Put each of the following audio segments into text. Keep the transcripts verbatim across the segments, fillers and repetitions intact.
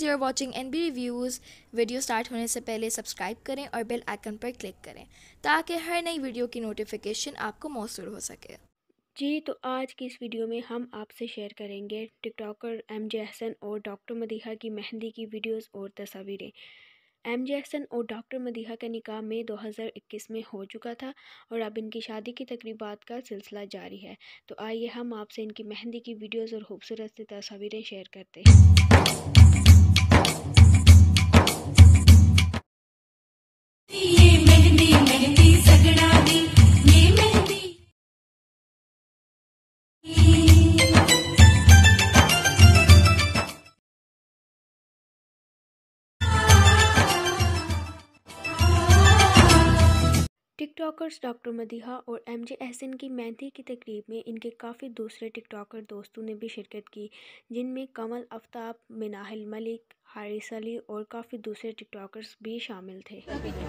You are watching NB reviews. Video start होने से पहले सब्सक्राइब करें और बेल आइकन पर क्लिक करें ताकि हर नई वीडियो की नोटिफिकेशन आपको मौसूल हो सके। जी तो आज की इस वीडियो में हम आपसे शेयर करेंगे टिकटॉकर एम जे अहसन और डॉक्टर मदीहा की मेहंदी की वीडियोस और तस्वीरें। एम जे अहसन और डॉक्टर मदीहा का निकाह मई दो हज़ार इक्कीस में हो चुका था और अब इनकी शादी की तकरीबात का सिलसिला जारी है। तो आइए हम आपसे इनकी मेहंदी की वीडियोस और खूबसूरत सी तस्वीरें शेयर करते हैं। ये मेहंदी मेहंदी सगड़ा दी, ये मेहंदी टिकटॉकर्स डॉक्टर मदीहा और एम जे अहसन की मेहंदी की तकरीब में इनके काफ़ी दूसरे टिकटॉकर दोस्तों ने भी शिरकत की, जिनमें कमल आफ्ताब, मिनाहिल मलिक, हारिस अली और काफ़ी दूसरे टिकटॉकर्स भी शामिल थे।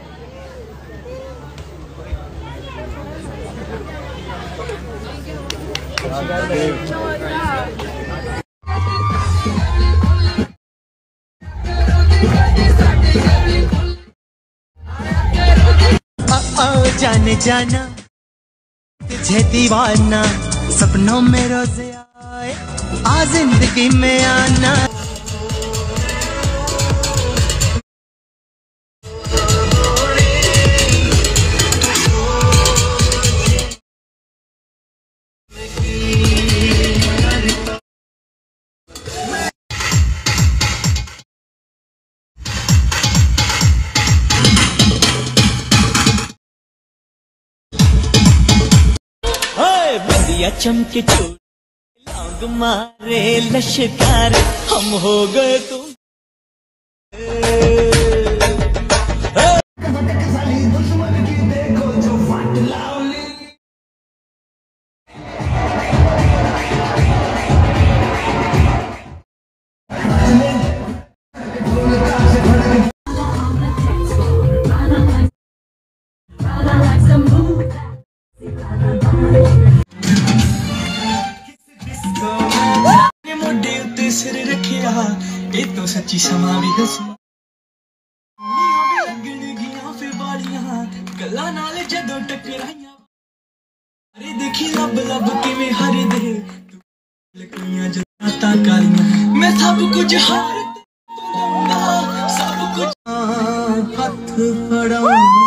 जाने जाना तुझे दीवाना, सपनों में रोज आए आ जिंदगी में आना। बदिया चमके चोट लौंग मारे लश्कार, हम हो गए तुम दुश्मन की देखो जो फट लावली। मोडे उत्ते सिर रखिया, ये तो सच्ची समा भी हसी लगन गिया फिर बालियां गल्ला नाल जदों टकराइयां। अरे देखी लब लब किवें हर दे लकड़ियां जता कालियां, मैं सब कुछ हार तू लौंदा सब कुछ हथ फड़ा।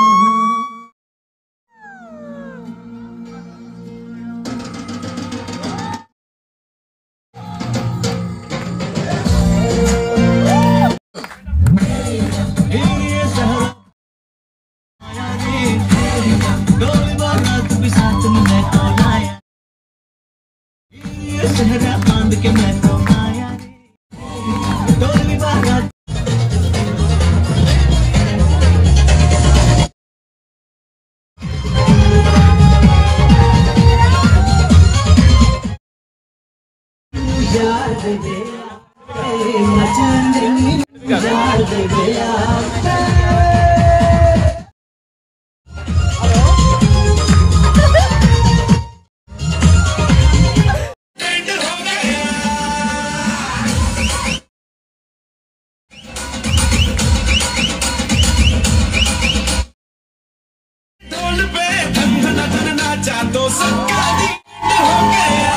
आंद के मैं तो आया डोली बागा। यार दे गया मचान दे यार दे गया। तो सबका हो गया।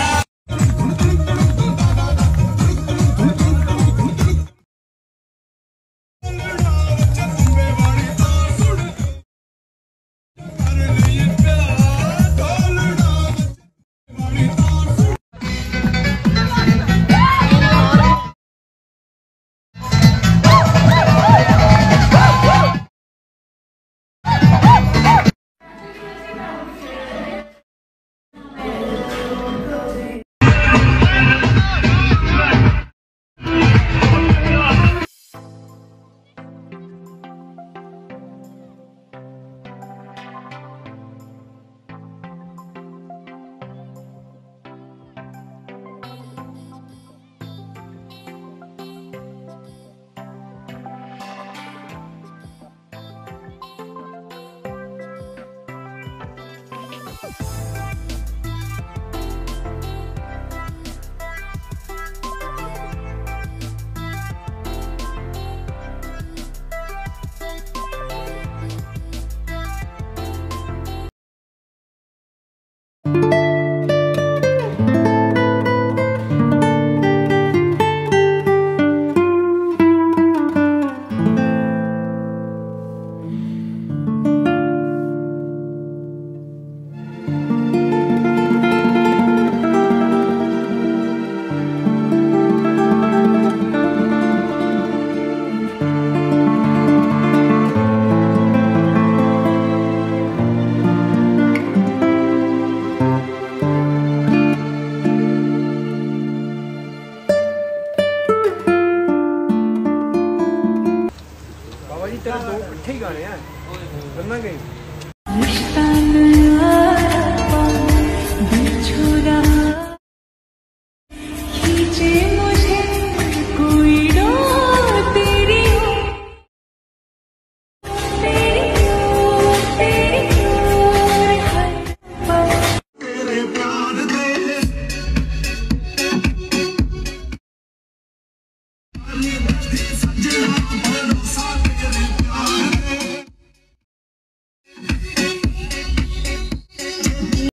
मेरी